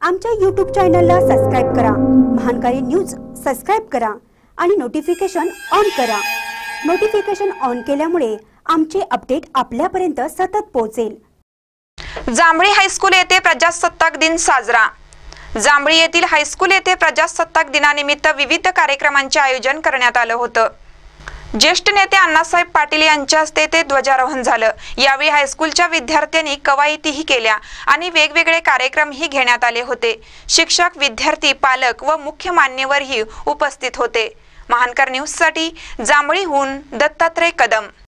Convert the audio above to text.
आमच्या YouTube चॅनलला subscribe करा, महानकारी न्यूज सबस्क्राइब करा आणि नोटिफिकेशन ऑन करा। नोटिफिकेशन ऑन केल्यामुळे आमचे अपडेट आपल्यापर्यंत सतत पोहोचेल। जांभळी हायस्कूल येथे प्रजासत्ताक दिन साजरा। जांभळी येथील हायस्कूल येथे प्रजासत्ताक दिनानिमित्त विविध कार्यक्रमांचे आयोजन करण्यात आले होते। ज्येष्ठ नेते अण्णासाहेब पाटील यांच्या हस्ते ते ध्वजारोहण झालं। यावेळी हायस्कूलच्या विद्यार्थ्यांनी कवायतीही केल्या आणि वेगवेगळे कार्यक्रमही घेण्यात आले होते। शिक्षक, विद्यार्थी, पालक व मुख्य मान्यवरही उपस्थित होते। महानकर न्यूज साठी जांभळीहून दत्तात्रय कदम।